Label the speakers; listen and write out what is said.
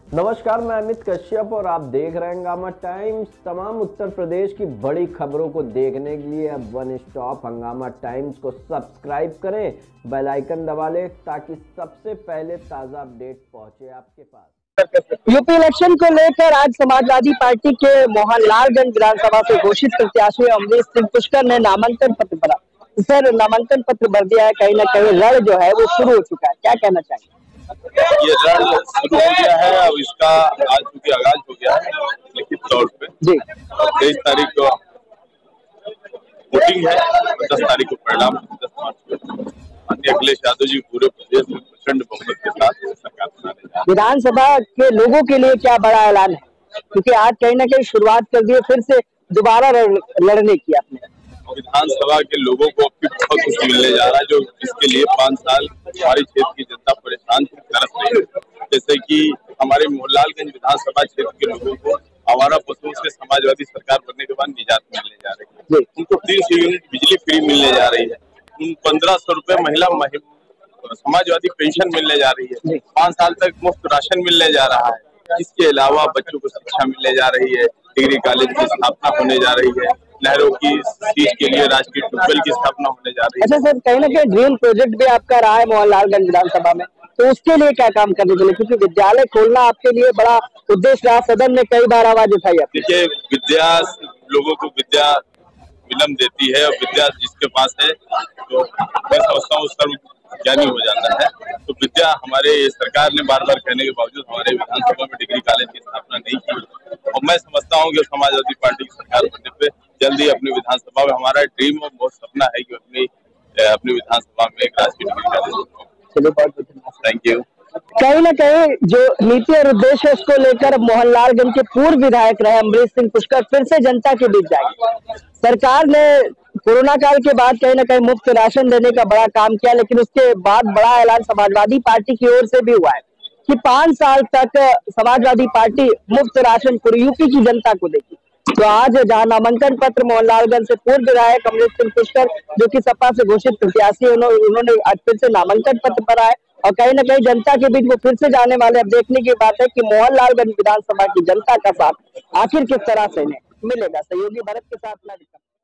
Speaker 1: नमस्कार, मैं अमित कश्यप और आप देख रहे हैं हंगामा टाइम्स। तमाम उत्तर प्रदेश की बड़ी खबरों को देखने के लिए अब वन स्टॉप हंगामा टाइम्स को सब्सक्राइब करें, बेल आइकन दबा लें ताकि सबसे पहले ताजा अपडेट पहुंचे आपके पास।
Speaker 2: यूपी इलेक्शन को लेकर आज समाजवादी पार्टी के मोहनलालगंज विधानसभा से घोषित प्रत्याशी अमरीश सिंह पुष्कर ने नामांकन पत्र भरा। सर, नामांकन पत्र भर दिया है, कहीं ना कहीं रण जो है वो शुरू हो चुका है, क्या कहना चाहिए?
Speaker 3: ये रण शुरू हो गया है। अब इसका आज चूंकि आगाज हो गया है लिखित तौर पे
Speaker 2: जी।
Speaker 3: 23 तारीख को वोटिंग है, 10 तारीख को परिणाम, 10 मार्च को माननीय अखिलेश यादव जी पूरे प्रदेश में प्रचंड बहुमत के साथ सरकार बनाने जा रहे हैं।
Speaker 2: विधानसभा के लोगों के लिए क्या बड़ा ऐलान है, क्योंकि आज कहीं ना कहीं शुरुआत कर दी है फिर से दोबारा लड़ने की आपने?
Speaker 3: विधानसभा के लोगों को अब बहुत कुछ मिलने जा रहा है, जो इसके लिए 5 साल हमारे क्षेत्र की जनता परेशान थी, तरस रही है। जैसे कि हमारे मोहनलालगंज विधानसभा क्षेत्र के लोगों को आवारा पशुओं से समाजवादी सरकार बनने के बाद निजात मिलने जा रही है। उनको 300 यूनिट बिजली फ्री मिलने जा रही है। उन 1500 रुपए महिला समाजवादी पेंशन मिलने जा रही है। 5 साल तक मुफ्त राशन मिलने जा रहा है। इसके अलावा बच्चों को शिक्षा मिलने जा रही है। डिग्री कॉलेज की स्थापना होने जा रही है। नहरों की सीच के लिए राजकीय ट्यूबवेल की स्थापना होने जा रही है।
Speaker 2: अच्छा सर, कहीं ना कहीं ड्रीम प्रोजेक्ट भी आपका रहा है मोहनलालगंज विधानसभा में, तो उसके लिए क्या काम करने के लिए, क्योंकि विद्यालय खोलना आपके लिए बड़ा उद्देश्य रहा, सदन ने कई बार आवाज उठाई है।
Speaker 3: देखिए, विद्या लोगों को विद्या विलम्ब देती है और विद्या जिसके पास है तो मैं समझता हूँ सर्व ज्ञानी हो जाता है। तो विद्या हमारे सरकार ने बार बार कहने के बावजूद हमारे विधानसभा में डिग्री कॉलेज की स्थापना नहीं की, और मैं समझता हूँ कि समाजवादी पार्टी की सरकार बनने पे जल्दी अपनी विधानसभा में, हमारा ड्रीम और बहुत सपना है कि अपनी विधानसभा में एक राजकीय डिग्री कॉलेज। Thank you.
Speaker 2: कहीं ना कहीं जो नीति और उद्देश्य है उसको लेकर मोहनलालगंज के पूर्व विधायक रहे अमरीश सिंह पुष्कर फिर से जनता के बीच जाएंगे। सरकार ने कोरोना काल के बाद कहीं ना कहीं मुफ्त राशन देने का बड़ा काम किया, लेकिन उसके बाद बड़ा ऐलान समाजवादी पार्टी की ओर से भी हुआ है कि 5 साल तक समाजवादी पार्टी मुफ्त राशन पूरी यूपी की जनता को देगी। तो आज जहां नामांकन पत्र मोहनलालगंज से पूर्व विधायक अमरीश सिंह पुष्कर, जो कि सपा से घोषित प्रत्याशी, उन्होंने आज फिर से नामांकन पत्र भरा है और कहीं ना कहीं जनता के बीच वो फिर से जाने वाले। अब देखने की बात है कि मोहनलालगंज विधानसभा की जनता का साथ आखिर किस तरह से मिलेगा। सहयोगी भरत के साथ मैं